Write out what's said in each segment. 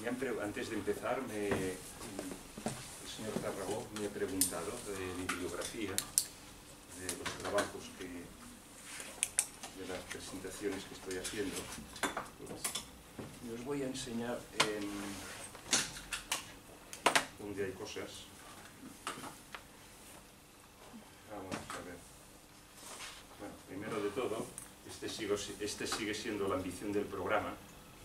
Antes de empezar, el señor Tarragó me ha preguntado de bibliografía, de los trabajos de las presentaciones que estoy haciendo. Y os voy a enseñar donde hay cosas. Vamos a ver. Bueno, primero de todo, este sigue siendo la ambición del programa.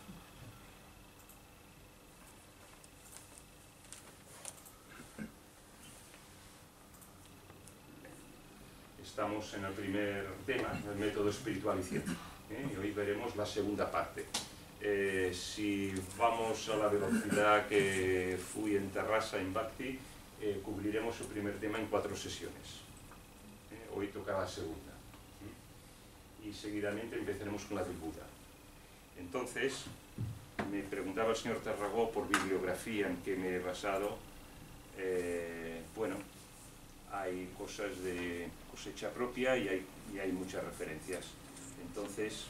Estamos en el primer tema, el método espiritual y ciencia, y hoy veremos la segunda parte. Si vamos a la velocidad que fui en Terrassa, en Bhakti, cubriremos el primer tema en 4 sesiones. Hoy toca la segunda. Y seguidamente empezaremos con la del Buda. Entonces, me preguntaba el señor Tarragó por bibliografía en que me he basado. Bueno, hay cosas de cosecha propia y hay muchas referencias. Entonces,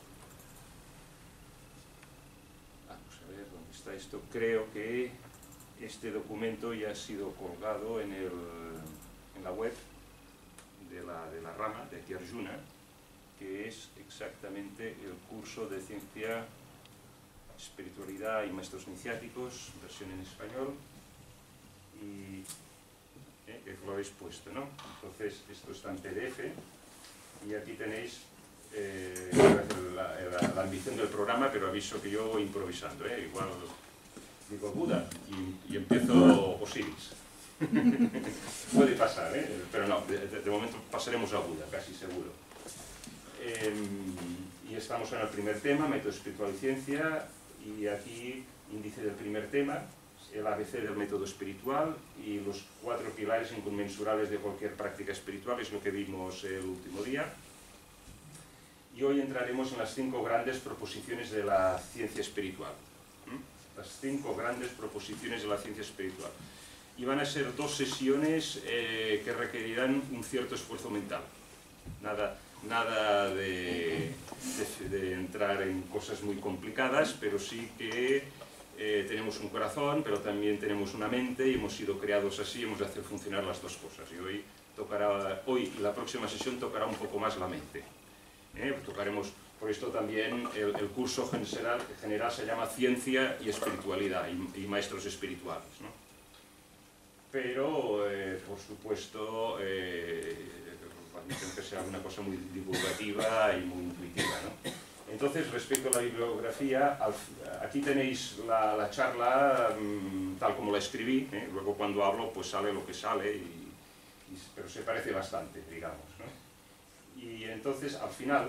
vamos a ver dónde está esto. Creo que este documento ya ha sido colgado en la web de la rama de Arjuna, que es exactamente el curso de Ciencia, Espiritualidad y Maestros Iniciáticos, versión en español, y que lo habéis puesto, ¿no? Entonces, esto está en PDF, y aquí tenéis la ambición del programa, pero aviso que yo voy improvisando, igual digo Buda y empiezo Osiris. Puede pasar, pero no, de momento pasaremos a Buda, casi seguro. Y estamos en el primer tema, método espiritual y ciencia, y aquí índice del primer tema, el ABC del método espiritual y los 4 pilares inconmensurables de cualquier práctica espiritual, es lo que vimos el último día. Y hoy entraremos en las 5 grandes proposiciones de la ciencia espiritual. Las 5 grandes proposiciones de la ciencia espiritual. Y van a ser 2 sesiones que requerirán un cierto esfuerzo mental. Nada de entrar en cosas muy complicadas, pero sí que tenemos un corazón, pero también tenemos una mente y hemos sido creados así, hemos de hacer funcionar las 2 cosas. Y hoy la próxima sesión tocará un poco más la mente. Tocaremos, por esto también el curso general se llama Ciencia y Espiritualidad y Maestros Espirituales, ¿no? Pero, por supuesto, que sea una cosa muy divulgativa y muy intuitiva, ¿no? Entonces, respecto a la bibliografía, aquí tenéis la charla tal como la escribí, luego cuando hablo pues sale lo que sale, pero se parece bastante, digamos, ¿no? Y entonces, al final,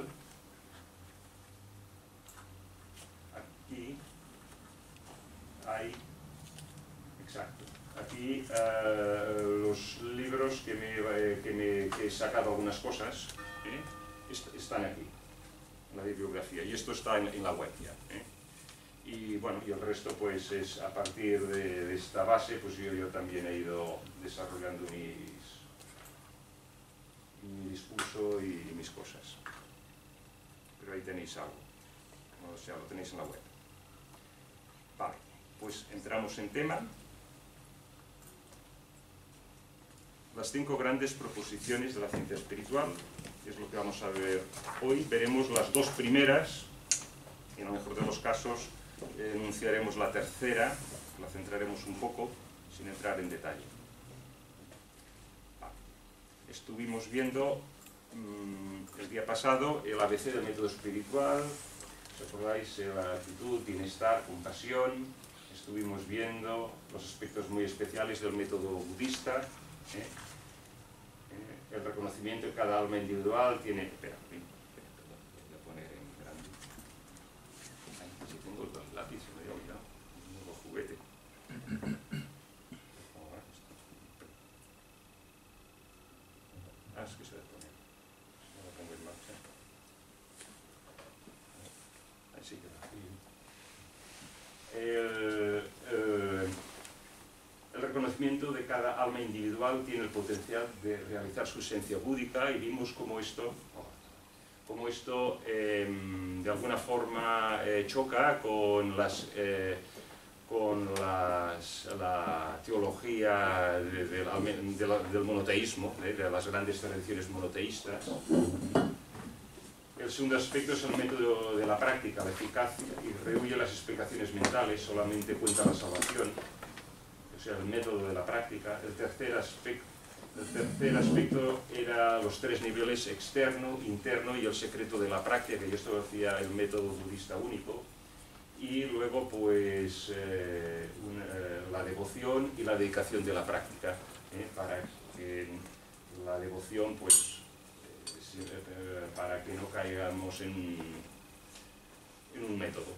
aquí hay, exacto, aquí los libros que he sacado algunas cosas, están aquí, en la bibliografía, y esto está en la web ya. Y bueno, y el resto pues es a partir de esta base, pues yo también he ido desarrollando mi discurso y mis cosas. Pero ahí tenéis algo, o sea, lo tenéis en la web. Vale, pues entramos en tema. Las 5 grandes proposiciones de la ciencia espiritual, que es lo que vamos a ver hoy. Veremos las 2 primeras, y en el mejor de los casos enunciaremos la tercera, la centraremos un poco, sin entrar en detalle. Estuvimos viendo el día pasado el ABC del método espiritual, ¿os acordáis? La actitud, bienestar, compasión. Estuvimos viendo los aspectos muy especiales del método budista, el reconocimiento de cada alma individual tiene... Espera, perdón, voy a poner en grande. Ay, si tengo el lápiz, se me había olvidado. Un nuevo juguete. Es que se debe poner. No lo pongo en marcha. Ahí sí que el reconocimiento de cada alma individual tiene el potencial de realizar su esencia búdica, y vimos cómo esto de alguna forma choca con las con la teología del monoteísmo, de las grandes tradiciones monoteístas. El segundo aspecto es el método de la práctica, la eficacia, y rehuye las explicaciones mentales, solamente cuenta la salvación, o sea, el método de la práctica. El tercer aspecto era los tres niveles: externo, interno y el secreto de la práctica, y esto lo hacía el método budista único. Y luego, pues, la devoción y la dedicación de la práctica, para que la devoción, pues, para que no caigamos en un método,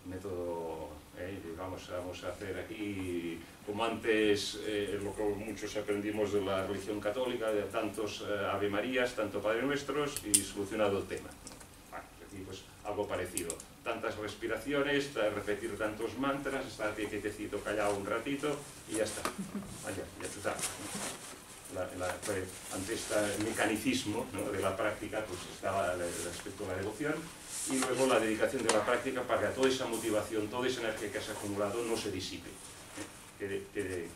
vamos a hacer aquí, como antes, lo que muchos aprendimos de la religión católica, de tantos Ave Marías, tanto Padre Nuestros, y solucionado el tema. Bueno, aquí pues algo parecido, tantas respiraciones, repetir tantos mantras, estar quietecito, callado un ratito, y ya está, ya está. Ante este mecanicismo, ¿no?, de la práctica, pues estaba el aspecto de la devoción, y luego la dedicación de la práctica para que toda esa motivación, toda esa energía que se ha acumulado no se disipe, quede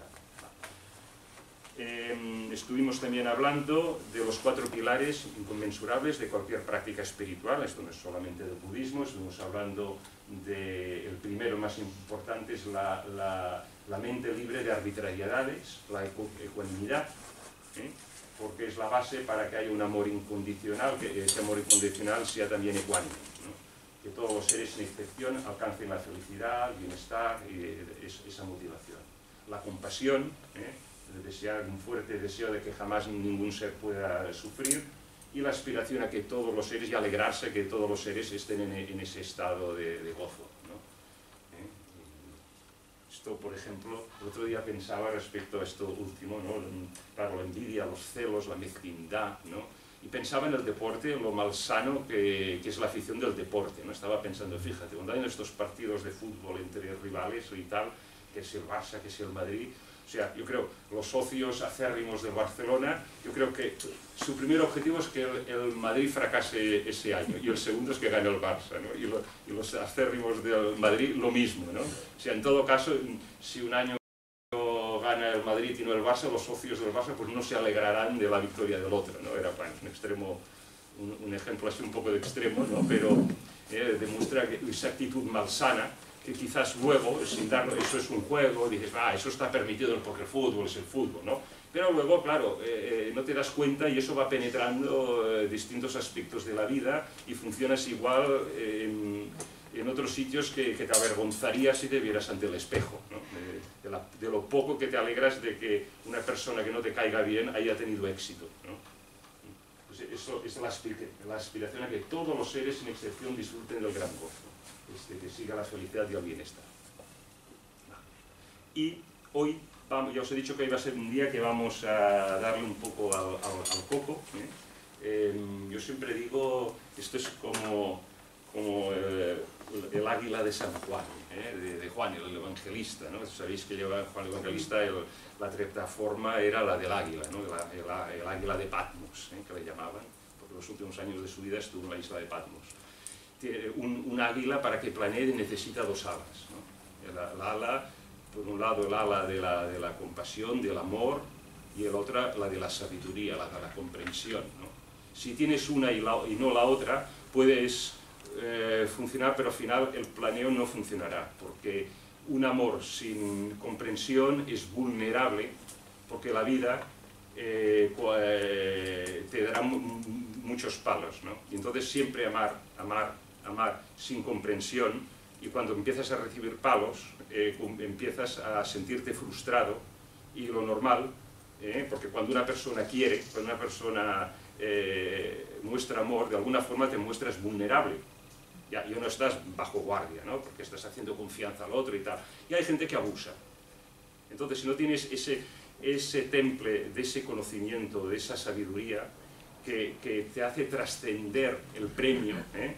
concentrada. Estuvimos también hablando de los 4 pilares inconmensurables de cualquier práctica espiritual. Esto no es solamente del budismo, estuvimos hablando del primero más importante, es la mente libre de arbitrariedades, la ecuanimidad, porque es la base para que haya un amor incondicional, que ese amor incondicional sea también ecuánime, ¿no? Que todos los seres sin excepción alcancen la felicidad, el bienestar y esa motivación. La compasión, un fuerte deseo de que jamás ningún ser pueda sufrir, y la aspiración a que todos los seres, y alegrarse que todos los seres estén en ese estado de gozo, ¿no? Esto, por ejemplo, el otro día pensaba respecto a esto último, ¿no? Claro, la envidia, los celos, la mezquindad, ¿no? Y pensaba en el deporte, lo malsano que es la afición del deporte, ¿no? Estaba pensando, fíjate, cuando hay estos partidos de fútbol entre rivales y tal, que es el Barça, que es el Madrid, o sea, yo creo, los socios acérrimos del Barcelona, yo creo que su primer objetivo es que el Madrid fracase ese año, y el segundo es que gane el Barça, ¿no? Y los acérrimos del Madrid, lo mismo, ¿no? O sea, en todo caso, si un año gana el Madrid y no el Barça, los socios del Barça pues no se alegrarán de la victoria del otro, ¿no? Era un extremo, un ejemplo así un poco de extremo, ¿no? Pero demuestra que esa actitud malsana, que quizás luego, sin darlo, eso es un juego, dices, eso está permitido porque el fútbol es el fútbol, ¿no? Pero luego, claro, no te das cuenta y eso va penetrando distintos aspectos de la vida y funcionas igual en otros sitios que te avergonzaría si te vieras ante el espejo, ¿no? De lo poco que te alegras de que una persona que no te caiga bien haya tenido éxito, ¿no? Pues eso es la aspiración a que todos los seres, sin excepción, disfruten del gran gozo, que siga la felicidad y el bienestar. Y hoy, ya os he dicho que hoy va a ser un día que vamos a darle un poco al coco, yo siempre digo, esto es como el águila de San Juan, de Juan, el evangelista, ¿no? Sabéis que lleva Juan el evangelista, la treptaforma era la del águila, ¿no? El águila de Patmos, que le llamaban, porque los últimos años de su vida estuvo en la isla de Patmos. Un águila, para que planee, necesita 2 alas, ¿no? El ala, por un lado el ala de la compasión, del amor, y el otro la de la sabiduría, la comprensión, ¿no? Si tienes una y no la otra, puedes funcionar, pero al final el planeo no funcionará, porque un amor sin comprensión es vulnerable, porque la vida te dará muchos palos, ¿no? Y entonces siempre amar sin comprensión, y cuando empiezas a recibir palos, empiezas a sentirte frustrado, y lo normal, porque cuando una persona quiere, cuando una persona muestra amor, de alguna forma te muestras vulnerable. Ya no estás bajo guardia, ¿no? Porque estás haciendo confianza al otro y tal. Y hay gente que abusa. Entonces, si no tienes ese temple de ese conocimiento, de esa sabiduría, que te hace trascender el premio,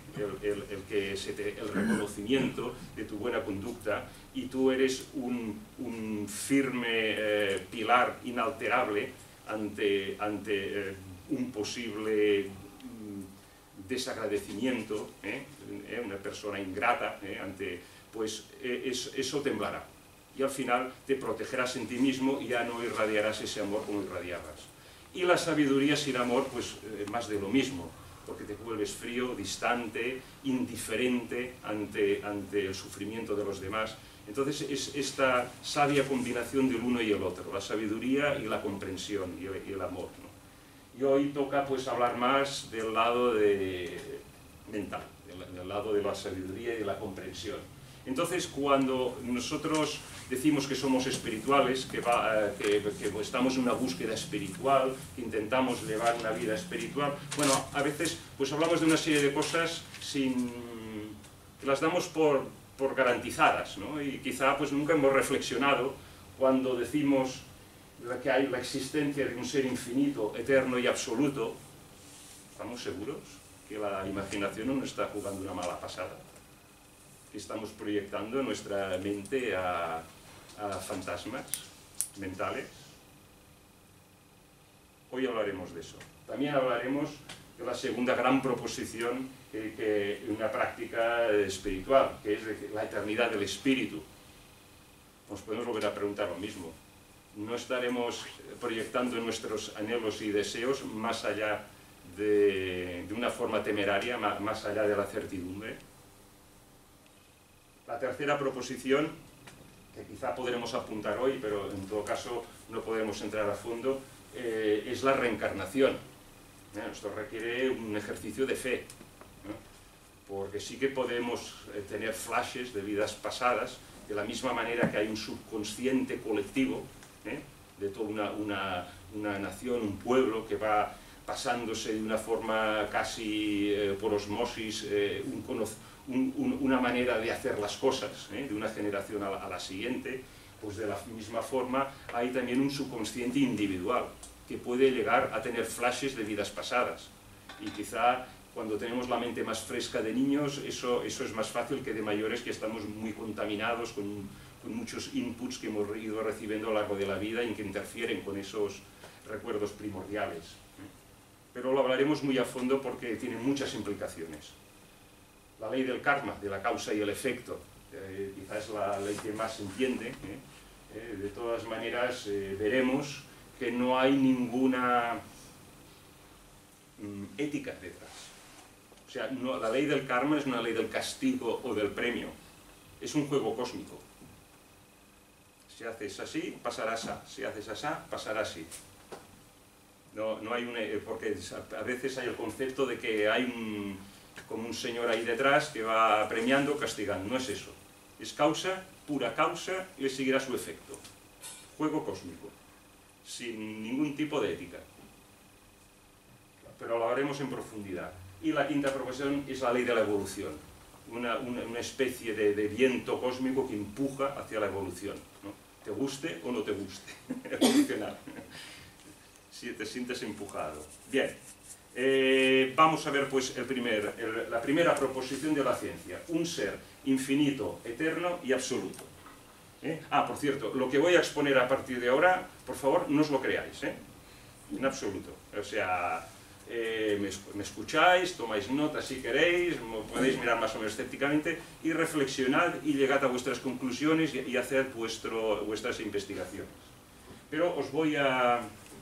el reconocimiento de tu buena conducta, y tú eres un firme pilar inalterable ante un posible desagradecimiento, una persona ingrata, pues eso temblará. Y al final te protegerás en ti mismo y ya no irradiarás ese amor como irradiabas. Y la sabiduría sin amor, pues más de lo mismo, porque te vuelves frío, distante, indiferente ante el sufrimiento de los demás. Entonces es esta sabia combinación del uno y el otro, la sabiduría y la comprensión y el amor, ¿no? Y hoy toca pues hablar más del lado mental, del lado de la sabiduría y de la comprensión. Entonces, cuando nosotros decimos que somos espirituales, que estamos en una búsqueda espiritual, que intentamos llevar una vida espiritual, bueno, a veces pues hablamos de una serie de cosas que las damos por garantizadas, ¿no? Y quizá pues nunca hemos reflexionado cuando decimos que hay la existencia de un ser infinito, eterno y absoluto. ¿Estamos seguros que la imaginación no nos está jugando una mala pasada? Que estamos proyectando nuestra mente a fantasmas mentales. Hoy hablaremos de eso. También hablaremos de la segunda gran proposición que una práctica espiritual, que es de la eternidad del espíritu. Nos podemos volver a preguntar lo mismo. ¿No estaremos proyectando nuestros anhelos y deseos más allá de una forma temeraria, más allá de la certidumbre? La tercera proposición, que quizá podremos apuntar hoy, pero en todo caso no podremos entrar a fondo, es la reencarnación. Esto requiere un ejercicio de fe, ¿no? Porque sí que podemos tener flashes de vidas pasadas, de la misma manera que hay un subconsciente colectivo, de toda una nación, un pueblo que va pasándose de una forma casi por osmosis, una manera de hacer las cosas, de una generación a la siguiente. Pues de la misma forma hay también un subconsciente individual que puede llegar a tener flashes de vidas pasadas, y quizá cuando tenemos la mente más fresca de niños eso es más fácil que de mayores, que estamos muy contaminados con muchos inputs que hemos ido recibiendo a lo largo de la vida y que interfieren con esos recuerdos primordiales. Pero lo hablaremos muy a fondo porque tiene muchas implicaciones. La ley del karma, de la causa y el efecto, quizás es la ley que más se entiende. De todas maneras, veremos que no hay ninguna ética detrás. O sea, la ley del karma es una ley del castigo o del premio. Es un juego cósmico. Si haces así, pasará así. Si haces así, pasará así. No hay porque a veces hay el concepto de que hay como un señor ahí detrás que va premiando, castigando. No es eso. Es causa, pura causa, y le seguirá su efecto. Juego cósmico, sin ningún tipo de ética. Pero lo haremos en profundidad. Y la quinta proposición es la ley de la evolución. Una especie de viento cósmico que empuja hacia la evolución, ¿no? Te guste o no te guste, evolucionar. Si te sientes empujado. Bien, vamos a ver pues la primera proposición de la ciencia. Un ser infinito, eterno y absoluto. Por cierto, lo que voy a exponer a partir de ahora, por favor, no os lo creáis, en absoluto. O sea, me escucháis, tomáis nota si queréis, podéis mirar más o menos escépticamente y reflexionad y llegad a vuestras conclusiones y haced vuestras investigaciones. Pero os voy a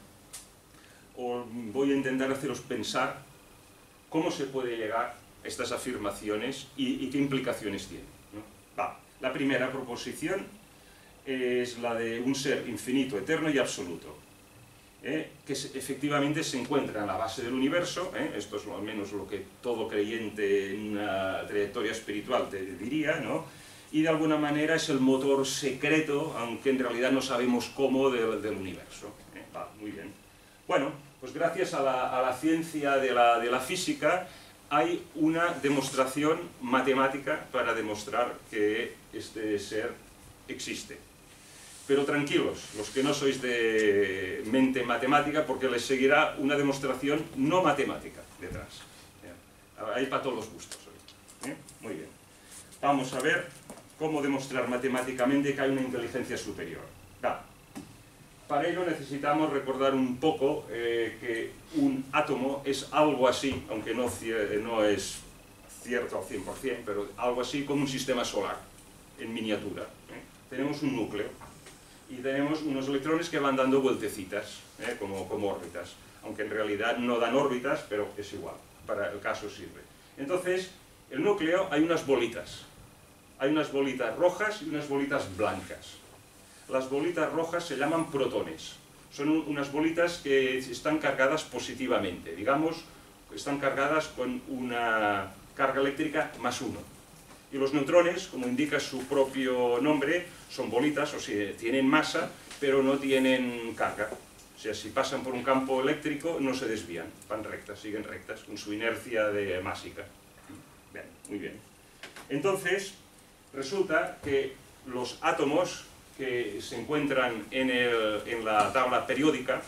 intentar haceros pensar cómo se puede llegar a estas afirmaciones y qué implicaciones tienen, ¿no? La primera proposición es la de un ser infinito, eterno y absoluto, que efectivamente se encuentra en la base del universo. Esto es al menos lo que todo creyente en una trayectoria espiritual te diría, ¿no? Y de alguna manera es el motor secreto, aunque en realidad no sabemos cómo, del universo. Muy bien. Bueno, pues gracias a la ciencia de la física hay una demostración matemática para demostrar que este ser existe. Pero tranquilos, los que no sois de mente matemática, porque les seguirá una demostración no matemática detrás. Hay para todos los gustos hoy. Muy bien. Vamos a ver cómo demostrar matemáticamente que hay una inteligencia superior. Para ello necesitamos recordar un poco que un átomo es algo así, aunque no es cierto al 100%, pero algo así como un sistema solar. en miniatura. Tenemos un núcleo y tenemos unos electrones que van dando vueltecitas, como órbitas, aunque en realidad no dan órbitas, pero es igual, para el caso sirve. Entonces, el núcleo hay unas bolitas rojas y unas bolitas blancas. Las bolitas rojas se llaman protones, son unas bolitas que están cargadas positivamente, digamos, están cargadas con una carga eléctrica +1. Y los neutrones, como indica su propio nombre, son bolitas, o sea, tienen masa, pero no tienen carga. O sea, si pasan por un campo eléctrico, no se desvían, van rectas, siguen rectas, con su inercia másica. Bien, muy bien. Entonces, resulta que los átomos que se encuentran en la tabla periódica,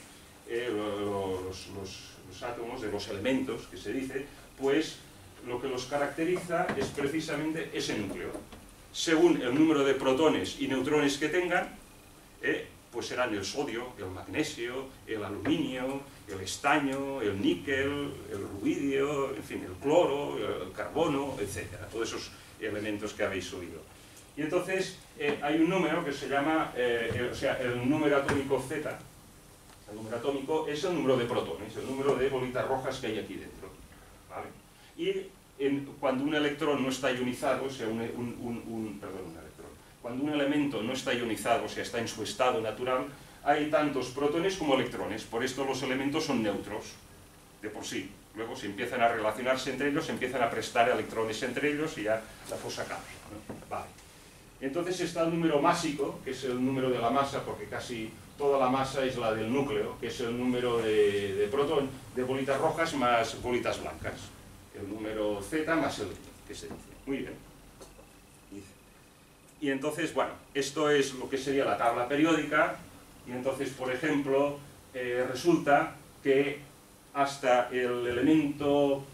los átomos de los elementos, que se dice, pues lo que los caracteriza es precisamente ese núcleo. Según el número de protones y neutrones que tengan, pues serán el sodio, el magnesio, el aluminio, el estaño, el níquel, el rubidio, en fin, el cloro, el carbono, etc. Todos esos elementos que habéis oído. Y entonces hay un número que se llama, o sea, el número atómico Z. El número atómico es el número de protones, el número de bolitas rojas que hay aquí dentro, ¿vale? Y cuando un electrón no está ionizado, o sea, cuando un elemento no está ionizado, o sea, está en su estado natural, hay tantos protones como electrones. Por esto los elementos son neutros, de por sí. Luego, si empiezan a relacionarse entre ellos, se empiezan a prestar electrones entre ellos y ya la cosa cambia, ¿no? Vale. Entonces está el número másico, que es el número de la masa, porque casi toda la masa es la del núcleo, que es el número de bolitas rojas más bolitas blancas. El número Z más el que se dice. Muy bien. Y entonces, bueno, esto es lo que sería la tabla periódica. Y entonces, por ejemplo, resulta que hasta el elemento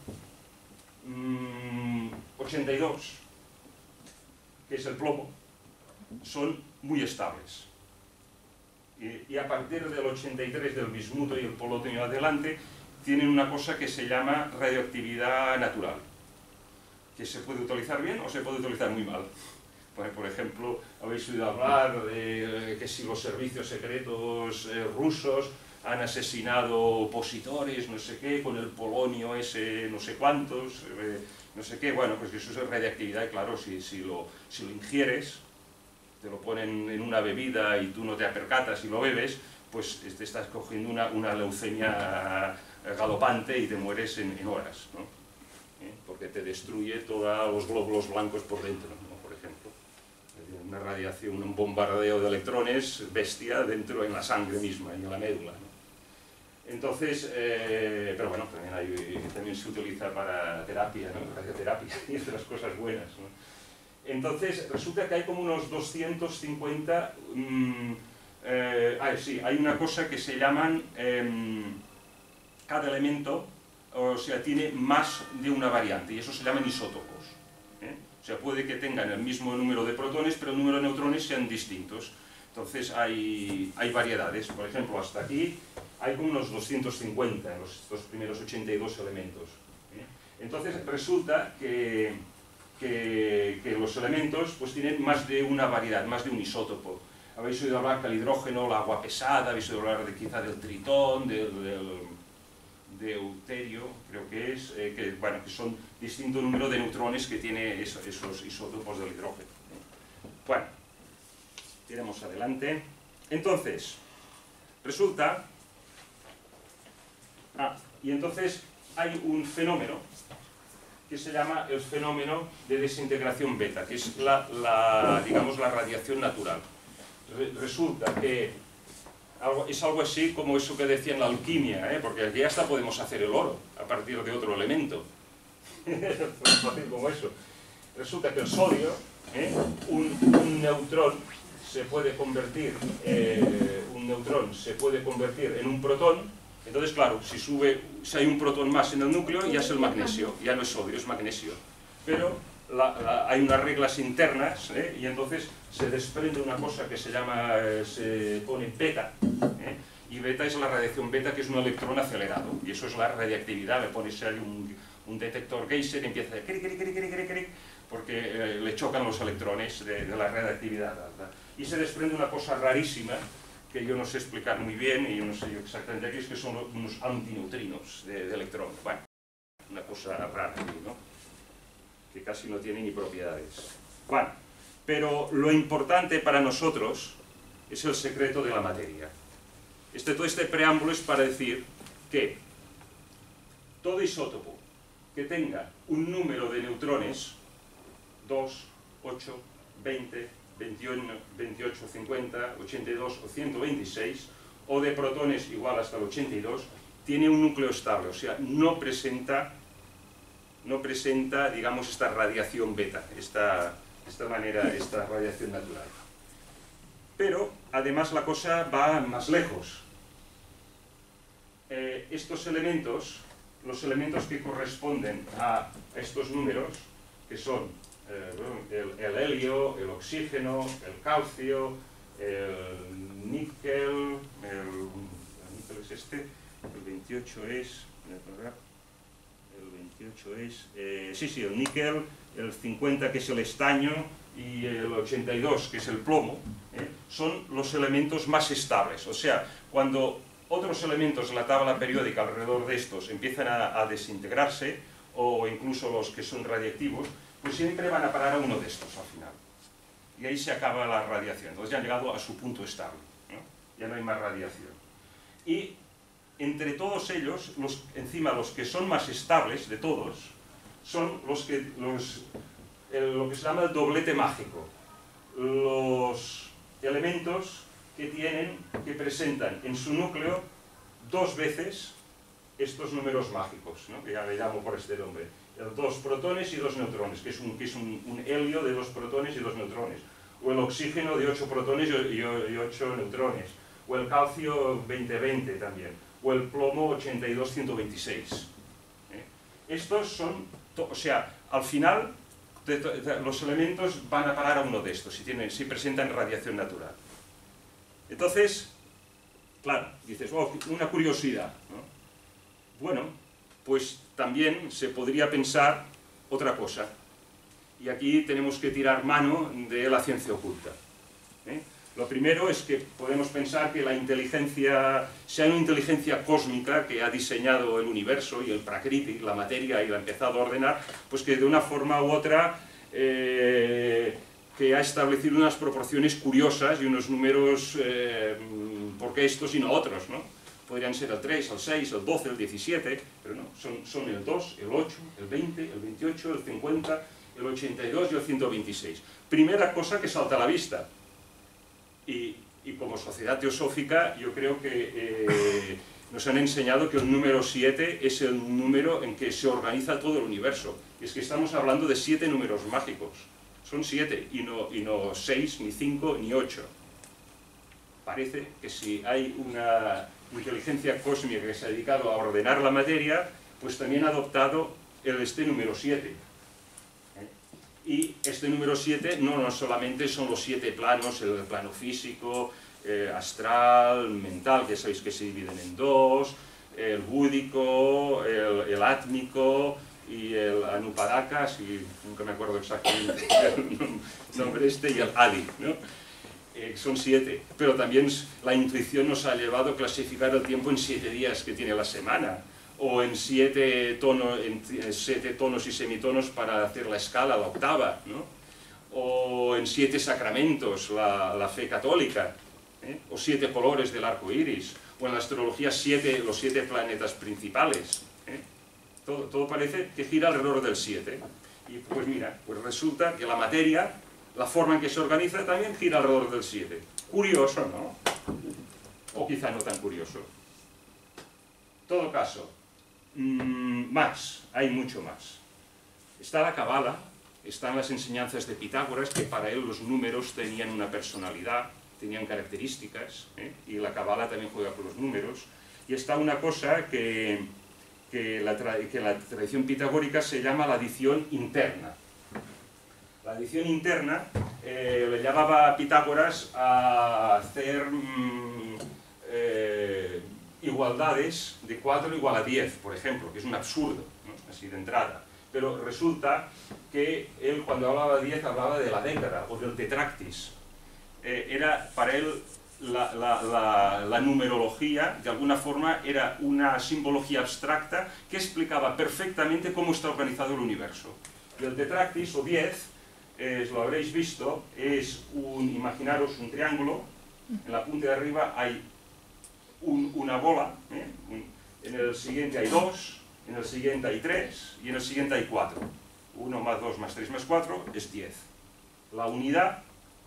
82, que es el plomo, son muy estables. Y a partir del 83 del bismuto y el polonio adelante, tienen una cosa que se llama radioactividad natural, que se puede utilizar bien o se puede utilizar muy mal. Por ejemplo, habéis oído hablar de que si los servicios secretos rusos han asesinado opositores, no sé qué, con el polonio ese no sé cuántos, no sé qué. Bueno, pues que eso es radiactividad y claro, si lo ingieres, te lo ponen en una bebida y tú no te apercatas y lo bebes, pues te estás cogiendo una leucemia galopante y te mueres en horas, ¿no? Porque te destruye todos los glóbulos blancos por dentro, ¿no? Por ejemplo. Una radiación, un bombardeo de electrones bestia dentro en la sangre misma, en la médula, ¿no? Entonces, pero bueno, también se utiliza para terapia, ¿no? Radioterapia y otras cosas buenas, ¿no? Entonces, resulta que hay como unos 250... sí, hay una cosa que se llaman... cada elemento, o sea, tiene más de una variante, y eso se llaman isótopos. O sea, puede que tengan el mismo número de protones, pero el número de neutrones sean distintos. Entonces hay variedades. Por ejemplo, hasta aquí hay como unos 250 en estos primeros 82 elementos. Entonces resulta que los elementos pues tienen más de una variedad, más de un isótopo. Habéis oído hablar del hidrógeno, el agua pesada, habéis oído hablar quizá del tritón, de deuterio, creo que es, que son distinto número de neutrones que tiene esos isótopos del hidrógeno. Bueno, tiramos adelante. Entonces, resulta... y entonces hay un fenómeno que se llama el fenómeno de desintegración beta, que es digamos, la radiación natural. Resulta que es algo así como eso que decía en la alquimia, porque aquí hasta podemos hacer el oro a partir de otro elemento. Pues fácil como eso. Resulta que el sodio, un neutrón se puede convertir en un protón. Entonces, claro, si hay un protón más en el núcleo, ya es el magnesio, ya no es sodio, es magnesio. Pero hay unas reglas internas, y entonces se desprende una cosa que se pone beta, y beta es la radiación beta, que es un electrón acelerado, y eso es la radiactividad. Le pones ahí un detector Geiser y empieza a hacer cric, cric, cric, cric, cric, porque le chocan los electrones de la radiactividad alta. Y se desprende una cosa rarísima, que yo no sé explicar muy bien, y yo no sé exactamente qué es, que son unos antineutrinos de electrón. Bueno, una cosa rara, ¿no? Que casi no tiene ni propiedades. Bueno, pero lo importante para nosotros es el secreto de la materia. Todo este preámbulo es para decir que todo isótopo que tenga un número de neutrones, 2, 8, 20, 21, 28, 50, 82 o 126, o de protones igual hasta el 82, tiene un núcleo estable, o sea, no presenta, digamos, esta radiación beta, esta radiación natural. Pero, además, la cosa va más lejos. Estos elementos, los elementos que corresponden a estos números, que son el helio, el oxígeno, el calcio, el níquel, el níquel es este, el 28 es, el níquel, el 50 que es el estaño y el 82 que es el plomo, son los elementos más estables. O sea, cuando otros elementos de la tabla periódica alrededor de estos empiezan a desintegrarse, o incluso los que son radiactivos, pues siempre van a parar a uno de estos al final. Y ahí se acaba la radiación. Entonces ya han llegado a su punto estable, ¿no? Ya no hay más radiación. Y entre todos ellos, encima los que son más estables de todos, son lo que se llama el doblete mágico. Los elementos que presentan en su núcleo dos veces estos números mágicos, ¿no? Que ya le llamo por este nombre. Dos protones y dos neutrones, que es un helio de 2 protones y 2 neutrones. O el oxígeno de 8 protones y 8 neutrones. O el calcio 20-20 también. O el plomo 82-126. Estos son, o sea, al final los elementos van a parar a uno de estos si presentan radiación natural. Entonces, claro, dices, oh, una curiosidad, ¿no? Bueno, pues también se podría pensar otra cosa. Y aquí tenemos que tirar mano de la ciencia oculta. Lo primero es que podemos pensar que la inteligencia, sea una inteligencia cósmica que ha diseñado el universo y el Prakriti, la materia, y la ha empezado a ordenar, pues que de una forma u otra que ha establecido unas proporciones curiosas y unos números, ¿por qué estos y no otros, no? Podrían ser el 3, el 6, el 12, el 17, pero no, son el 2, el 8, el 20, el 28, el 50, el 82 y el 126. Primera cosa que salta a la vista. Y como sociedad teosófica, yo creo que nos han enseñado que el número 7 es el número en que se organiza todo el universo. Y es que estamos hablando de 7 números mágicos. Son 7, y no 6, ni 5, ni 8. Parece que si hay una inteligencia cósmica que se ha dedicado a ordenar la materia, pues también ha adoptado este número 7. Y este número 7 no solamente son los 7 planos, el plano físico, astral, mental, que sabéis que se dividen en 2, el búdico, el átmico y el anupadaka, si nunca me acuerdo exactamente el nombre y el adi, ¿no? Son 7, pero también la intuición nos ha llevado a clasificar el tiempo en 7 días que tiene la semana, o en 7 tonos y semitonos para hacer la escala, la octava, ¿no? O en 7 sacramentos, la fe católica, o 7 colores del arco iris, o en la astrología los 7 planetas principales. Todo parece que gira alrededor del 7. Y pues mira, pues resulta que la materia, la forma en que se organiza, también gira alrededor del 7. Curioso, ¿no? O quizá no tan curioso. En todo caso, hay mucho más. Está la Cábala, están las enseñanzas de Pitágoras, que para él los números tenían una personalidad, tenían características, y la Cábala también juega con los números. Y está una cosa que la tradición pitagórica se llama la adición interna. La adición interna le llevaba a Pitágoras a hacer igualdades de 4 igual a 10, por ejemplo, que es un absurdo, ¿no? Así de entrada. Pero resulta que él cuando hablaba de 10 hablaba de la década o del tetractis. Era para él la numerología, de alguna forma, era una simbología abstracta que explicaba perfectamente cómo está organizado el universo. Y el tetractis, o 10, lo habréis visto, es imaginaros un triángulo, en la punta de arriba hay una bola, en el siguiente hay 2, en el siguiente hay 3 y en el siguiente hay 4. 1 más 2 más 3 más 4 es 10. La unidad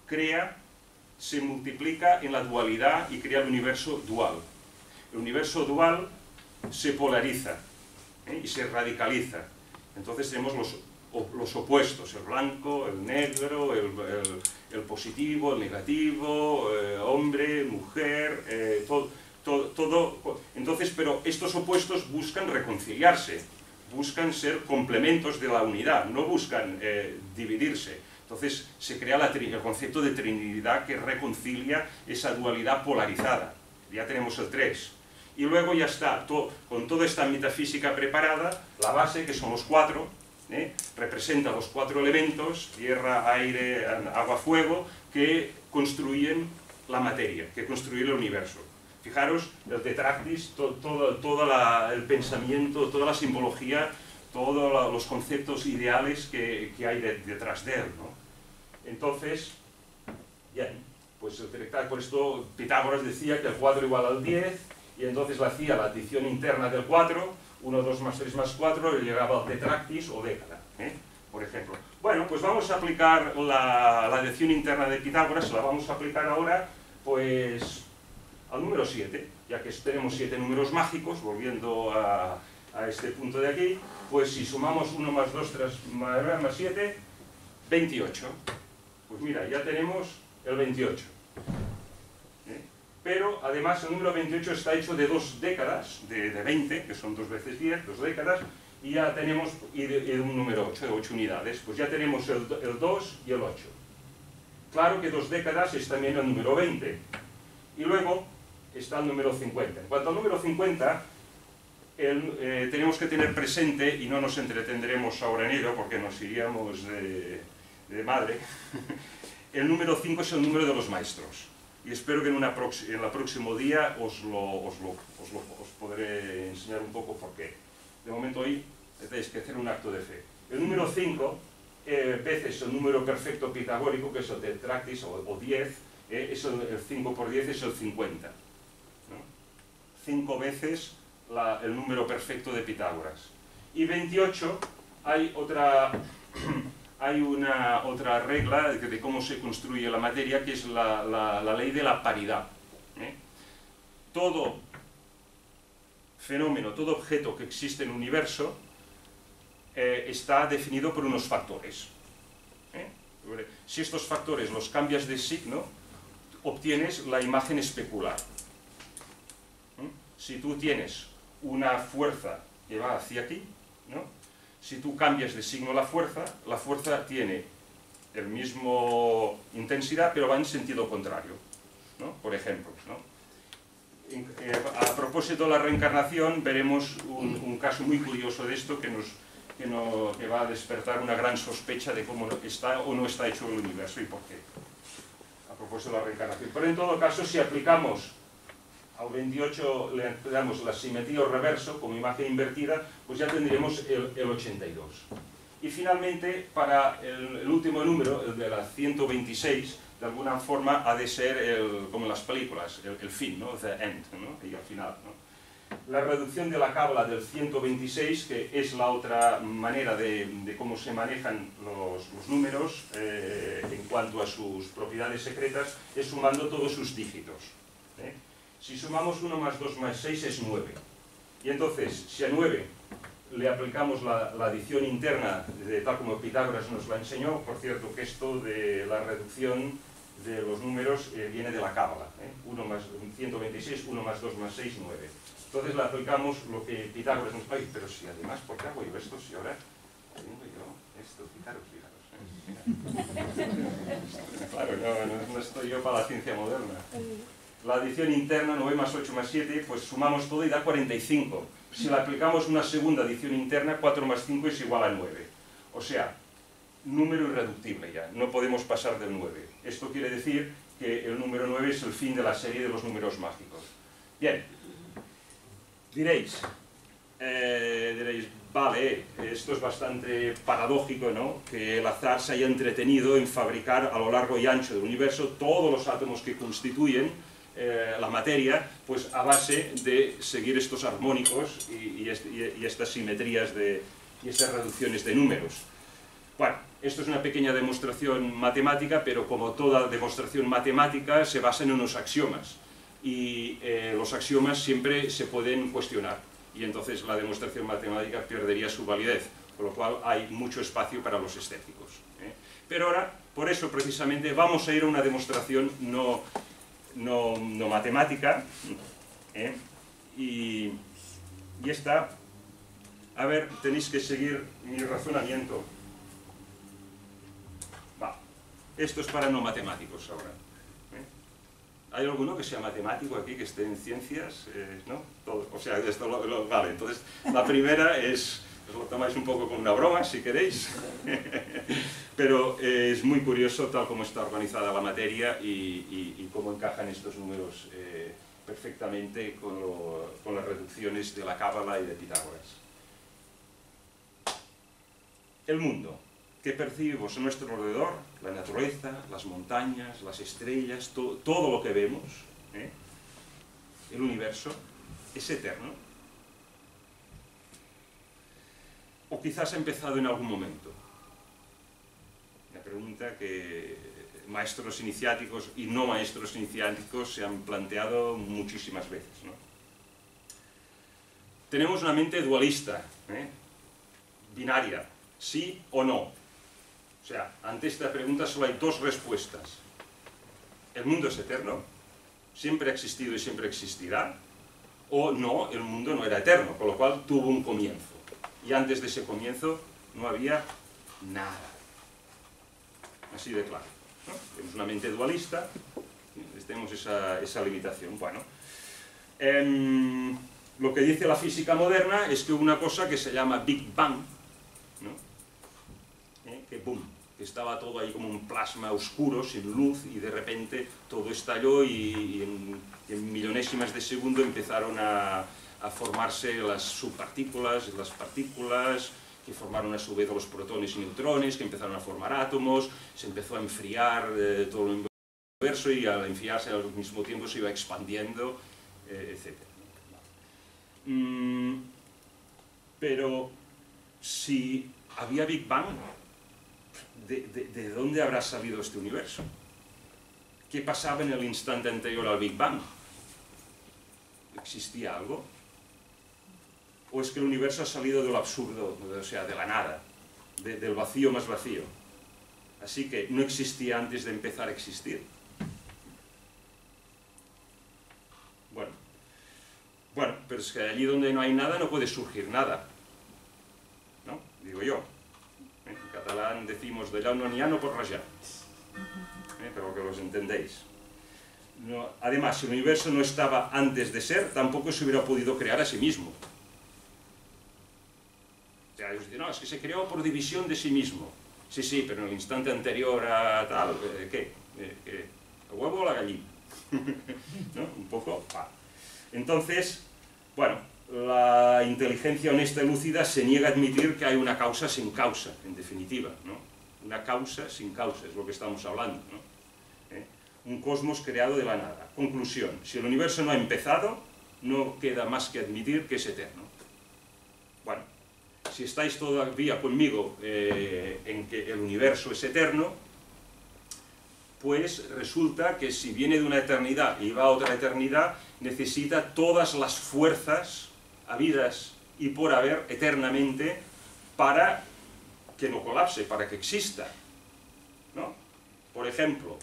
se multiplica en la dualidad y crea el universo dual. El universo dual se polariza y se radicaliza. Entonces tenemos los opuestos, el blanco, el negro, el positivo, el negativo, hombre, mujer, todo. Entonces, pero estos opuestos buscan reconciliarse, buscan ser complementos de la unidad, no buscan dividirse. Entonces se crea el concepto de Trinidad que reconcilia esa dualidad polarizada. Ya tenemos el 3. Y luego ya está, con toda esta metafísica preparada, la base, que son los 4, representa los 4 elementos, tierra, aire, agua, fuego, que construyen la materia, que construyen el universo. Fijaros, el tetractis, todo el pensamiento, toda la simbología, todos los conceptos ideales que hay detrás de él, ¿no? Entonces, bien, pues por esto Pitágoras decía que el 4 igual al 10, y entonces le hacía la adición interna del 4, 1, 2 más 3 más 4, y llegaba al tetractis o década, por ejemplo. Bueno, pues vamos a aplicar la adición interna de Pitágoras, la vamos a aplicar ahora, pues, al número 7, ya que tenemos 7 números mágicos, volviendo a este punto de aquí, pues si sumamos 1 más 2, 3 más 7, 28. Pues mira, ya tenemos el 28. Pero además el número 28 está hecho de 2 décadas, de 20, que son 2 veces 10, 2 décadas, y ya tenemos un número 8, de 8 unidades. Pues ya tenemos el 2 y el 8. Claro que 2 décadas es también el número 20. Y luego está el número 50. En cuanto al número 50, tenemos que tener presente, y no nos entretendremos ahora en ello porque nos iríamos de madre, el número 5 es el número de los maestros. Y espero que en el próximo día os podré enseñar un poco por qué. De momento hoy tenéis que hacer un acto de fe. El número 5 veces el número perfecto pitagórico, que es el tetractis, o 10, el 5 por 10 es el 50. ¿No? 5 veces el número perfecto de Pitágoras. Y 28, hay otra regla de cómo se construye la materia, que es la ley de la paridad. Todo fenómeno, todo objeto que existe en el universo está definido por unos factores. Si estos factores los cambias de signo, obtienes la imagen especular. Si tú tienes una fuerza que va hacia aquí, ¿no? Si tú cambias de signo la fuerza tiene el mismo intensidad, pero va en sentido contrario, ¿no? Por ejemplo, ¿no? A propósito de la reencarnación, veremos un caso muy curioso de esto que va a despertar una gran sospecha de cómo está o no está hecho el universo y por qué. A propósito de la reencarnación. Pero en todo caso, si aplicamos al 28 le damos la simetría o reverso como imagen invertida, pues ya tendríamos el 82. Y finalmente, para el último número, el de la 126, de alguna forma ha de ser, como en las películas, el fin, ¿no? The end, ¿no? Y al final, ¿no? La reducción de la cábala del 126, que es la otra manera de cómo se manejan los números en cuanto a sus propiedades secretas, es sumando todos sus dígitos. Si sumamos 1 más 2 más 6 es 9. Y entonces, si a 9 le aplicamos la adición interna, tal como Pitágoras nos la enseñó, por cierto que esto de la reducción de los números viene de la cábala. 126, 1 más 2 más 6, 9. Entonces le aplicamos lo que Pitágoras nos dice, pero si además, ¿por qué hago yo esto? Si ahora tengo yo esto, fijaros. Claro, no estoy yo para la ciencia moderna. La adición interna, 9 más 8 más 7, pues sumamos todo y da 45. Si le aplicamos una segunda adición interna, 4 más 5 es igual a 9. O sea, número irreductible ya, no podemos pasar del 9. Esto quiere decir que el número 9 es el fin de la serie de los números mágicos. Bien, diréis, vale, esto es bastante paradójico, ¿no? Que el azar se haya entretenido en fabricar a lo largo y ancho del universo todos los átomos que constituyen la materia, pues a base de seguir estos armónicos y estas simetrías y estas reducciones de números. Bueno, esto es una pequeña demostración matemática, pero como toda demostración matemática se basa en unos axiomas, y los axiomas siempre se pueden cuestionar, y entonces la demostración matemática perdería su validez, con lo cual hay mucho espacio para los escépticos. Pero ahora, por eso precisamente, vamos a ir a una demostración no matemática, y esta, a ver, tenéis que seguir mi razonamiento. Va, esto es para no matemáticos ahora. ¿Hay alguno que sea matemático aquí, que esté en ciencias? ¿No? Todo, o sea, esto vale, entonces la primera es, os lo tomáis un poco con una broma, si queréis, pero es muy curioso tal como está organizada la materia y cómo encajan estos números perfectamente con las reducciones de la Cábala y de Pitágoras. El mundo que percibimos a nuestro alrededor, la naturaleza, las montañas, las estrellas, todo lo que vemos, el universo, es eterno. O quizás ha empezado en algún momento. Una pregunta que maestros iniciáticos y no maestros iniciáticos se han planteado muchísimas veces, ¿no? Tenemos una mente dualista, binaria, sí o no. O sea, ante esta pregunta solo hay dos respuestas. ¿El mundo es eterno? ¿Siempre ha existido y siempre existirá? O no, el mundo no era eterno, con lo cual tuvo un comienzo. Y antes de ese comienzo no había nada. Así de claro, ¿no? Tenemos una mente dualista, tenemos esa limitación. Bueno, lo que dice la física moderna es que hubo una cosa que se llama Big Bang, ¿no? Que boom, que estaba todo ahí como un plasma oscuro, sin luz, y de repente todo estalló y en millonésimas de segundo empezaron a formarse las subpartículas, las partículas, que formaron a su vez los protones y neutrones, que empezaron a formar átomos, se empezó a enfriar todo el universo y al enfriarse al mismo tiempo se iba expandiendo, etc. Pero si había Big Bang, ¿de dónde habrá salido este universo? ¿Qué pasaba en el instante anterior al Big Bang? ¿Existía algo? ¿O es que el universo ha salido de lo absurdo, o sea, de la nada, del vacío más vacío? Así que no existía antes de empezar a existir. Bueno, pero es que allí donde no hay nada no puede surgir nada, ¿no? Digo yo. En catalán decimos d'allà on n'hi ha no pot rajar, pero que los entendéis. No, además, si el universo no estaba antes de ser, tampoco se hubiera podido crear a sí mismo. O sea, ellos dicen, no, es que se creó por división de sí mismo. Sí, sí, pero en el instante anterior a tal, ¿qué? ¿El huevo o la gallina? ¿No? Un poco, va. Entonces, bueno, la inteligencia honesta y lúcida se niega a admitir que hay una causa sin causa, en definitiva, ¿no? Una causa sin causa, es lo que estamos hablando, ¿no? Un cosmos creado de la nada. Conclusión, si el universo no ha empezado, no queda más que admitir que es eterno. Bueno, si estáis todavía conmigo en que el universo es eterno, pues resulta que si viene de una eternidad y va a otra eternidad, necesita todas las fuerzas habidas y por haber eternamente para que no colapse, para que exista, ¿no? Por ejemplo,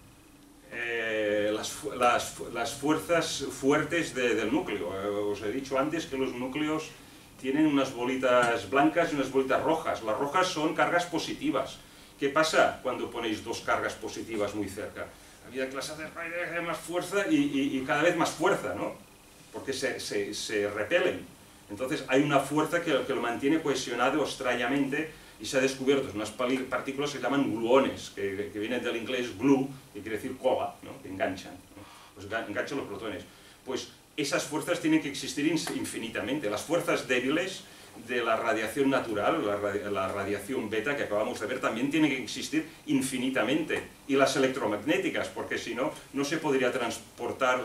las fuerzas fuertes del núcleo. Os he dicho antes que los núcleos tienen unas bolitas blancas y unas bolitas rojas. Las rojas son cargas positivas. ¿Qué pasa cuando ponéis dos cargas positivas muy cerca? A medida que las haces más fuerza y cada vez más fuerza, ¿no? Porque se repelen. Entonces hay una fuerza que lo mantiene cohesionado extrañamente y se ha descubierto unas partículas que se llaman gluones, que vienen del inglés glue, que quiere decir cola, ¿no? Que enganchan, ¿no? Pues enganchan los protones. Pues esas fuerzas tienen que existir infinitamente. Las fuerzas débiles de la radiación natural, la radiación beta que acabamos de ver, también tienen que existir infinitamente. Y las electromagnéticas, porque si no, no se podría transportar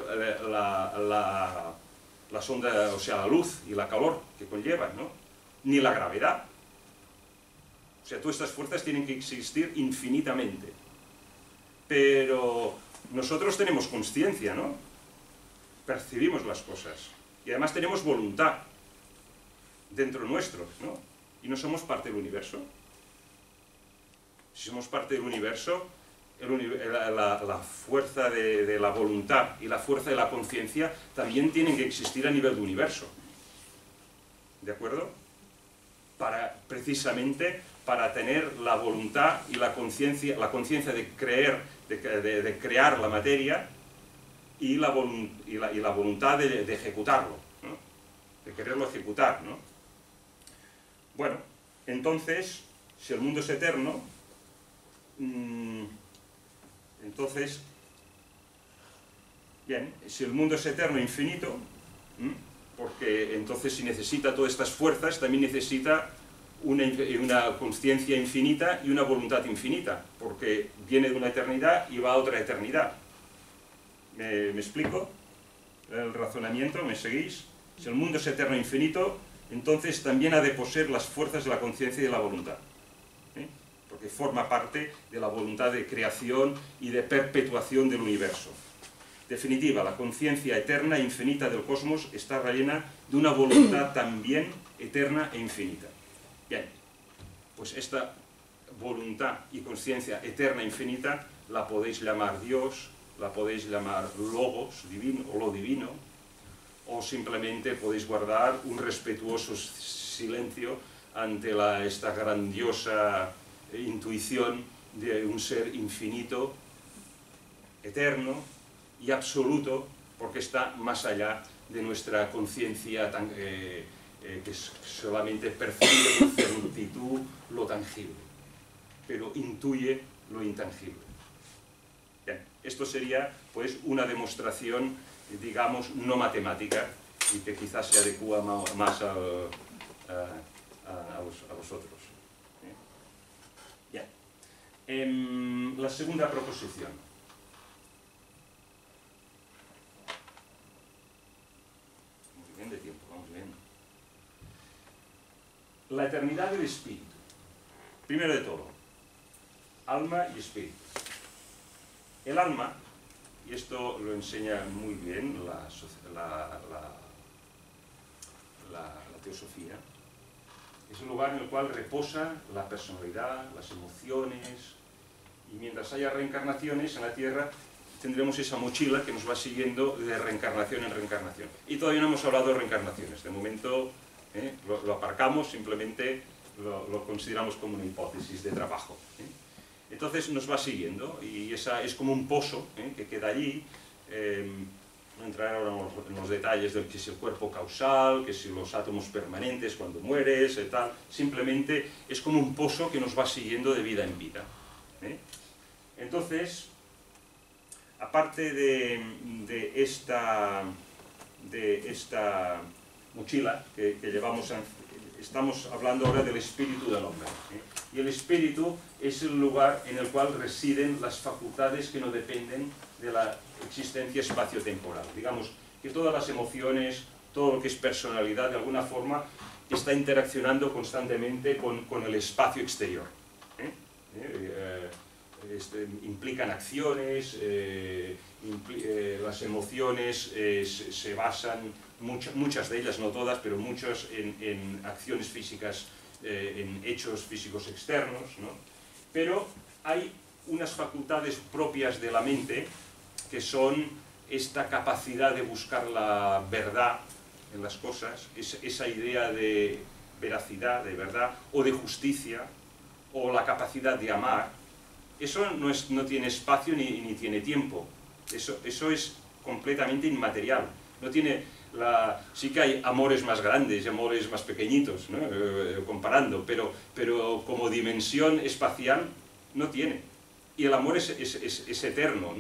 la sonda, o sea, la luz y la calor que conllevan, ¿no? Ni la gravedad. O sea, todas estas fuerzas tienen que existir infinitamente. Pero nosotros tenemos consciencia, ¿no? Percibimos las cosas. Y además tenemos voluntad dentro nuestro, ¿no? Y no somos parte del universo. Si somos parte del universo, la fuerza de la voluntad y la fuerza de la conciencia también tienen que existir a nivel de universo. ¿De acuerdo? Precisamente para tener la voluntad y la conciencia de crear la materia y la voluntad de ejecutarlo, ¿no? De quererlo ejecutar, ¿no? Bueno, entonces, si el mundo es eterno, entonces, bien, si el mundo es eterno e infinito, porque entonces si necesita todas estas fuerzas, también necesita una consciencia infinita y una voluntad infinita, porque viene de una eternidad y va a otra eternidad. ¿Me explico? El razonamiento, ¿me seguís? Si el mundo es eterno e infinito, entonces también ha de poseer las fuerzas de la conciencia y de la voluntad, ¿eh? Porque forma parte de la voluntad de creación y de perpetuación del universo. Definitiva, la conciencia eterna e infinita del cosmos está rellena de una voluntad también eterna e infinita. Bien, pues esta voluntad y conciencia eterna e infinita la podéis llamar Dios, la podéis llamar Logos, divino, o lo divino, o simplemente podéis guardar un respetuoso silencio ante esta grandiosa intuición de un ser infinito, eterno y absoluto, porque está más allá de nuestra conciencia que solamente percibe con certitud lo tangible, pero intuye lo intangible. Bien, esto sería pues una demostración, digamos, no matemática, y que quizás se adecua más a vosotros. Bien. La segunda proposición. Vamos bien de tiempo, vamos bien. La eternidad del espíritu. Primero de todo, alma y espíritu. El alma, y esto lo enseña muy bien la teosofía, es un lugar en el cual reposa la personalidad, las emociones, y mientras haya reencarnaciones en la Tierra, tendremos esa mochila que nos va siguiendo de reencarnación en reencarnación. Y todavía no hemos hablado de reencarnaciones, de momento lo aparcamos, simplemente lo consideramos como una hipótesis de trabajo. Entonces nos va siguiendo, y esa es como un pozo que queda allí. No entraré ahora en los detalles de que si el cuerpo causal, que si los átomos permanentes cuando mueres, tal. Simplemente es como un pozo que nos va siguiendo de vida en vida. Entonces, aparte de esta mochila que llevamos, estamos hablando ahora del espíritu del hombre. Y el espíritu es el lugar en el cual residen las facultades que no dependen de la existencia espacio-temporal. Digamos que todas las emociones, todo lo que es personalidad, de alguna forma, está interaccionando constantemente con el espacio exterior. Implican acciones, las emociones se basan, muchas de ellas, no todas, pero muchas en acciones físicas, en hechos físicos externos, ¿no? Pero hay unas facultades propias de la mente que son esta capacidad de buscar la verdad en las cosas, esa idea de veracidad, de verdad, o de justicia, o la capacidad de amar. Eso no tiene espacio ni tiene tiempo. Eso es completamente inmaterial. No tiene sí que hay amores más grandes y amores más pequeñitos, ¿no? Comparando, pero como dimensión espacial no tiene. Y el amor es eterno,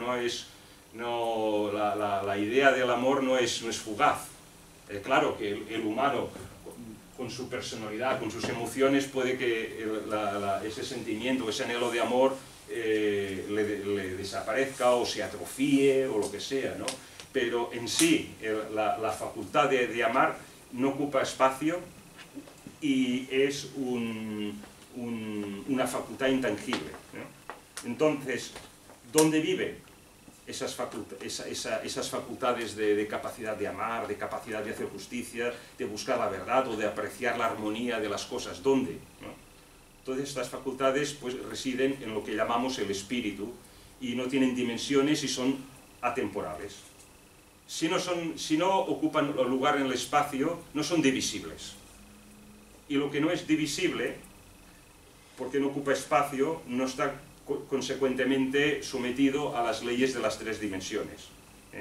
la idea del amor no es fugaz. Claro que el humano, con su personalidad, con sus emociones, puede que ese sentimiento, ese anhelo de amor le desaparezca o se atrofíe o lo que sea, ¿no? Pero en sí, la facultad de amar no ocupa espacio y es una facultad intangible, ¿no? Entonces, ¿dónde vive esas facultades de capacidad de amar, de capacidad de hacer justicia, de buscar la verdad o de apreciar la armonía de las cosas? ¿Dónde? ¿No? Todas estas facultades pues, residen en lo que llamamos el espíritu y no tienen dimensiones y son atemporales. Si no ocupan lugar en el espacio, no son divisibles. Y lo que no es divisible, porque no ocupa espacio, no está consecuentemente sometido a las leyes de las tres dimensiones.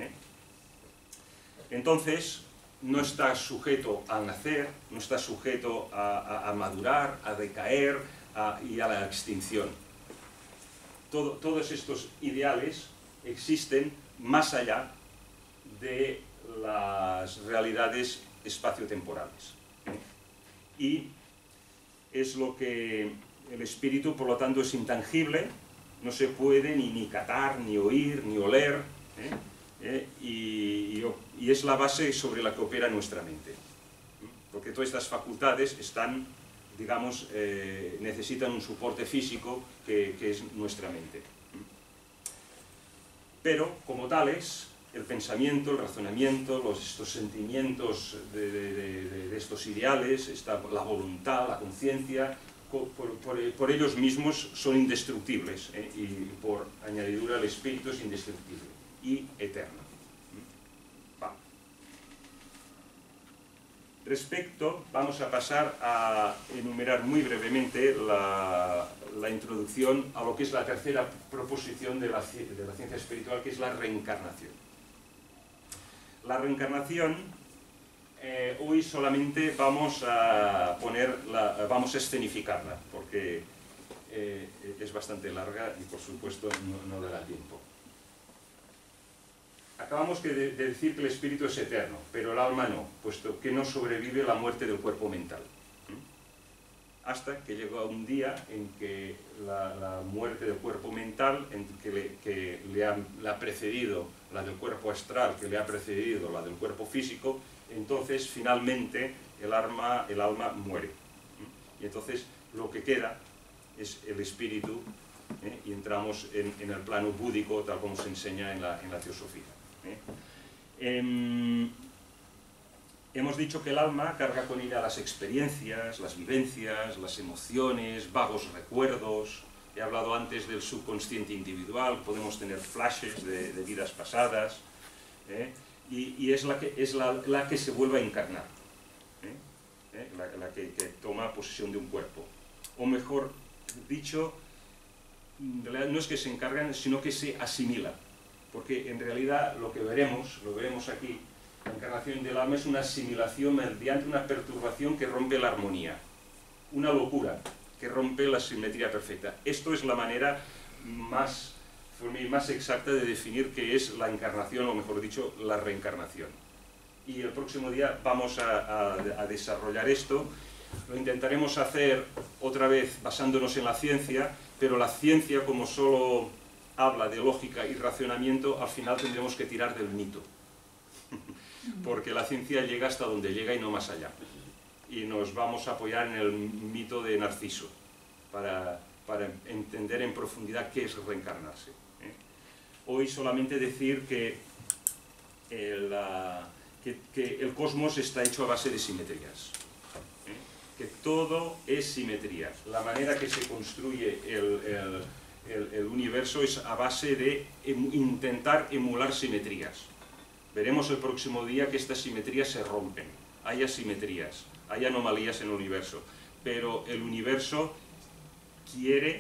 Entonces, no está sujeto a nacer, no está sujeto a madurar, a decaer y a la extinción. Todos estos ideales existen más allá de las realidades espaciotemporales. Y es lo que el espíritu, por lo tanto, es intangible, no se puede ni catar, ni oír, ni oler, y es la base sobre la que opera nuestra mente. Porque todas estas facultades están, digamos, necesitan un soporte físico que es nuestra mente. Pero, como tales, el pensamiento, el razonamiento, estos sentimientos de estos ideales, la voluntad, la conciencia, por ellos mismos son indestructibles, y por añadidura el espíritu es indestructible y eterno. Vamos a pasar a enumerar muy brevemente la introducción a lo que es la tercera proposición de la ciencia espiritual, que es la reencarnación. La reencarnación, hoy solamente vamos a escenificarla, porque es bastante larga y por supuesto no dará tiempo. Acabamos de decir que el espíritu es eterno, pero el alma no, puesto que no sobrevive la muerte del cuerpo mental. Hasta que llegó un día en que la muerte del cuerpo mental, que le ha precedido la del cuerpo astral, que le ha precedido la del cuerpo físico, entonces finalmente el alma muere. Y entonces lo que queda es el espíritu, y entramos en el plano búdico, tal como se enseña en la teosofía. Hemos dicho que el alma carga con ella las experiencias, las vivencias, las emociones, vagos recuerdos. He hablado antes del subconsciente individual, podemos tener flashes de vidas pasadas, y es la que se vuelve a encarnar, la que toma posesión de un cuerpo. O mejor dicho, en realidad no es que se encargan, sino que se asimila. Porque en realidad lo veremos aquí, la encarnación del alma es una asimilación mediante una perturbación que rompe la armonía, una locura que rompe la simetría perfecta. Esto es la manera más exacta de definir qué es la encarnación, o mejor dicho, la reencarnación. Y el próximo día vamos a desarrollar esto. Lo intentaremos hacer otra vez basándonos en la ciencia, pero la ciencia, como solo habla de lógica y racionamiento, al final tendremos que tirar del mito. Porque la ciencia llega hasta donde llega y no más allá. Y nos vamos a apoyar en el mito de Narciso, para entender en profundidad qué es reencarnarse. Hoy solamente decir que el cosmos está hecho a base de simetrías. Que todo es simetría. La manera que se construye el universo es a base de intentar emular simetrías. Veremos el próximo día que estas simetrías se rompen. Hay asimetrías, hay anomalías en el universo, pero el universo quiere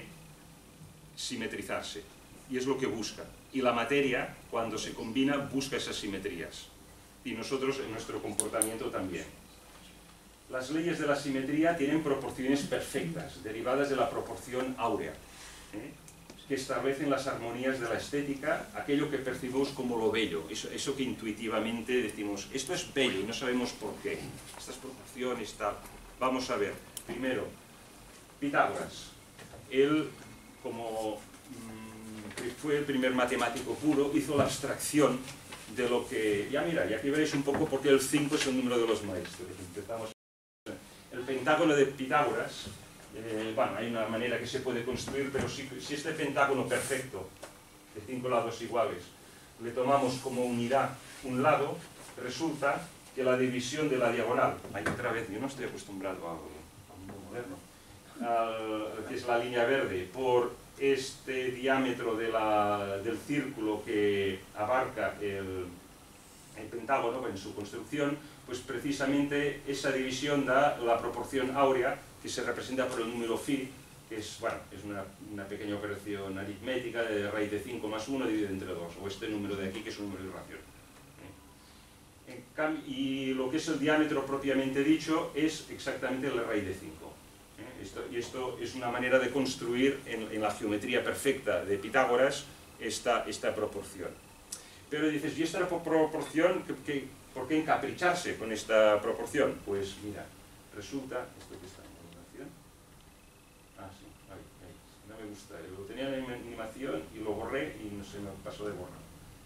simetrizarse y es lo que busca. Y la materia, cuando se combina, busca esas simetrías. y nosotros en nuestro comportamiento también. Las leyes de la simetría tienen proporciones perfectas, derivadas de la proporción áurea, que establecen las armonías de la estética, aquello que percibimos como lo bello, eso que intuitivamente decimos, esto es bello y no sabemos por qué, estas proporciones, tal. Vamos a ver, primero, Pitágoras. Él, como que fue el primer matemático puro, hizo la abstracción de lo que... Ya mira, y aquí veréis un poco por qué el 5 es el número de los maestros. Empezamos. El pentágono de Pitágoras, bueno, hay una manera que se puede construir, pero si este pentágono perfecto, de 5 lados iguales, le tomamos como unidad un lado, resulta que la división de la diagonal, ahí otra vez, yo no estoy acostumbrado a un mundo moderno, que es la línea verde, por este diámetro del círculo que abarca el pentágono en su construcción, pues precisamente esa división da la proporción áurea, que se representa por el número phi, que es, bueno, es una pequeña operación aritmética de raíz de 5 más 1 dividido entre 2, o este número de aquí, que es un número irracional. Y lo que es el diámetro propiamente dicho es exactamente la raíz de 5. Y esto es una manera de construir en la geometría perfecta de Pitágoras esta proporción. Pero dices, ¿y esta proporción, por qué encapricharse con esta proporción? Pues mira, resulta, esto que está en animación, sí, ahí, no me gusta, lo tenía en animación y lo borré y no se me pasó de borrar.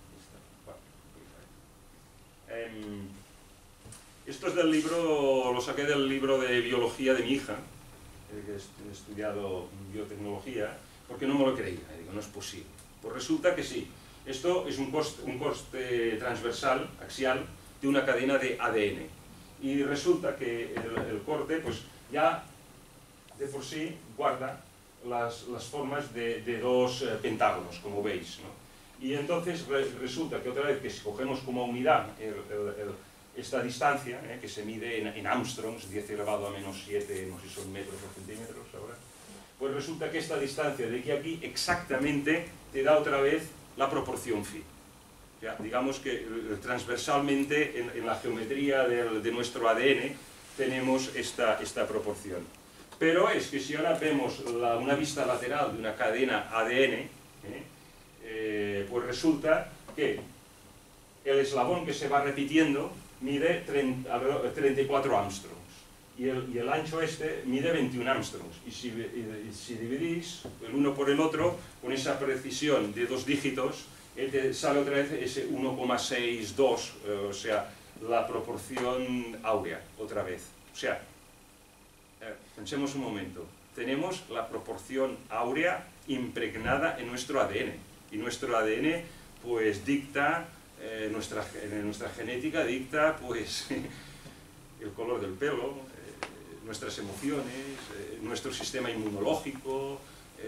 Esto es del libro, lo saqué del libro de biología de mi hija, que he estudiado biotecnología, porque no me lo creía, digo, no es posible. Pues resulta que sí, esto es un corte transversal, axial, de una cadena de ADN. Y resulta que el corte, pues ya de por sí guarda las formas de dos pentágonos, como veis, ¿no? Y entonces resulta que otra vez que si cogemos como unidad esta distancia, que se mide en Armstrongs, 10 elevado a menos 7, no sé si son metros o centímetros ahora, pues resulta que esta distancia de aquí a aquí exactamente te da otra vez la proporción phi. Ya, digamos que transversalmente en la geometría de nuestro ADN tenemos esta proporción. Pero es que si ahora vemos una vista lateral de una cadena ADN, pues resulta que el eslabón que se va repitiendo mide 34 Armstrongs y el ancho este mide 21 Armstrongs. Y si dividís el uno por el otro, con esa precisión de 2 dígitos, te sale otra vez ese 1,62, o sea, la proporción áurea, otra vez. O sea, pensemos un momento, tenemos la proporción áurea impregnada en nuestro ADN, y nuestro ADN pues dicta, nuestra genética dicta pues el color del pelo, nuestras emociones, nuestro sistema inmunológico,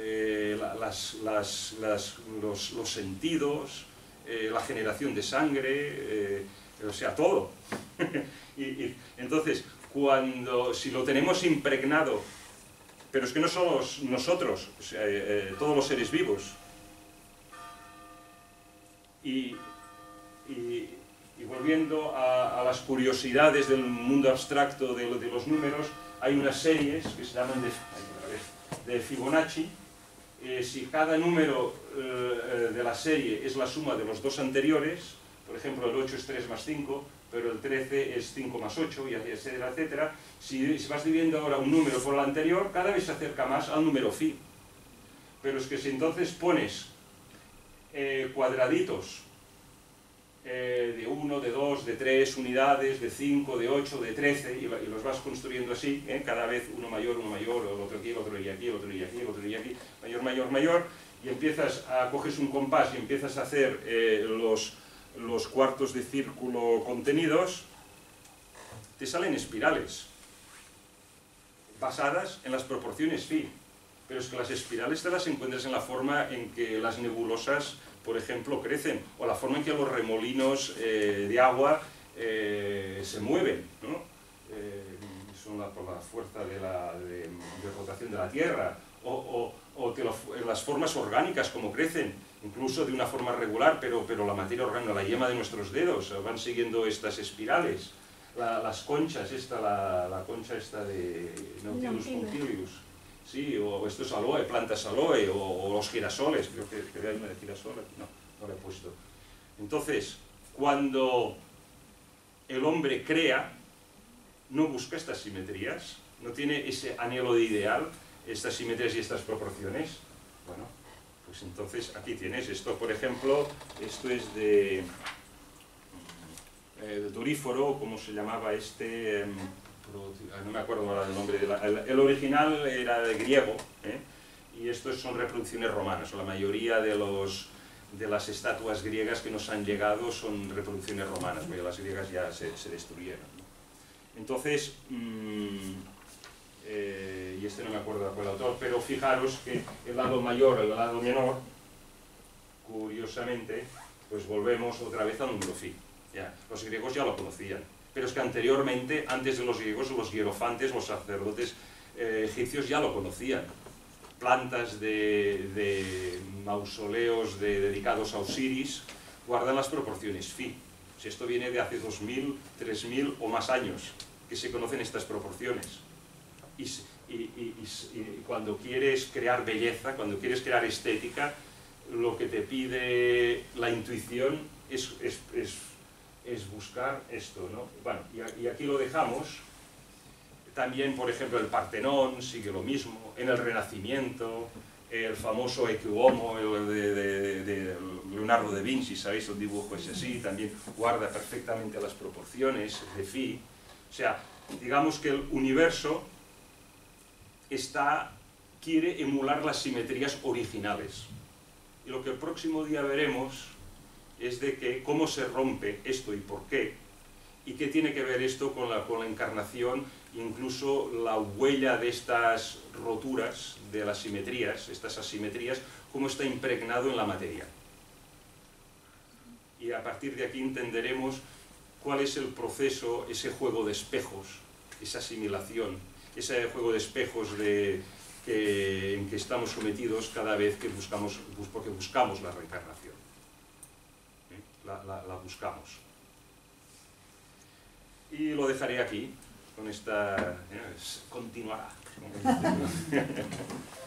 los sentidos, la generación de sangre, o sea, todo. y entonces, si lo tenemos impregnado, pero es que no solo nosotros, o sea, todos los seres vivos, y volviendo a las curiosidades del mundo abstracto de los números, hay unas series que se llaman de Fibonacci. Si cada número de la serie es la suma de los dos anteriores, por ejemplo el 8 es 3 más 5, pero el 13 es 5 más 8, y etcétera, etcétera, si vas dividiendo ahora un número por el anterior, cada vez se acerca más al número phi. Pero es que si entonces pones cuadraditos de 1, de 2, de 3 unidades, de 5, de 8, de 13, y los vas construyendo así, cada vez uno mayor, el otro aquí, el otro y aquí, el otro y aquí, el otro y aquí, mayor, mayor, mayor, y coges un compás y empiezas a hacer los cuartos de círculo contenidos, te salen espirales, basadas en las proporciones phi. Pero es que las espirales te las encuentras en la forma en que las nebulosas, por ejemplo, crecen, o la forma en que los remolinos de agua se mueven, ¿no? Son por la fuerza de rotación de la Tierra, o las formas orgánicas, como crecen, incluso de una forma regular, pero la materia orgánica, la yema de nuestros dedos, van siguiendo estas espirales. Las conchas, la concha esta de Nautilus punctilius, sí, o estos aloe, plantas aloe, o los girasoles, creo que hay una de girasol, no la he puesto. Entonces, cuando el hombre crea, no busca estas simetrías, no tiene ese anhelo de ideal, estas simetrías y estas proporciones. Bueno, pues entonces aquí tienes esto, por ejemplo, esto es de Doríforo, ¿cómo se llamaba este? No me acuerdo ahora del nombre, el original era de griego, y estos son reproducciones romanas, la mayoría de las estatuas griegas que nos han llegado son reproducciones romanas, porque las griegas ya se destruyeron, ¿no? Entonces, y este no me acuerdo del autor, pero fijaros que el lado mayor, el lado menor, curiosamente, pues volvemos otra vez al número phi. Ya, los griegos ya lo conocían, pero es que anteriormente, antes de los griegos, los hierofantes, los sacerdotes egipcios ya lo conocían. Plantas de mausoleos dedicados a Osiris guardan las proporciones phi. Si esto viene de hace 2000, 3000 o más años que se conocen estas proporciones. Y cuando quieres crear belleza, cuando quieres crear estética, lo que te pide la intuición es buscar esto, ¿no? Bueno, y aquí lo dejamos. También, por ejemplo, el Partenón sigue lo mismo. En el Renacimiento, el famoso Ecce Homo, el de Leonardo da Vinci, ¿sabéis? El dibujo es así, también guarda perfectamente las proporciones de phi. O sea, digamos que el universo quiere emular las simetrías originales. Y lo que el próximo día veremos es de que cómo se rompe esto y por qué, y qué tiene que ver esto con la encarnación, incluso la huella de estas roturas, de las simetrías, estas asimetrías, cómo está impregnado en la materia. Y a partir de aquí entenderemos cuál es el proceso, ese juego de espejos, esa asimilación, ese juego de espejos en que estamos sometidos cada vez que porque buscamos la reencarnación. La buscamos. Y lo dejaré aquí, con esta... continuará.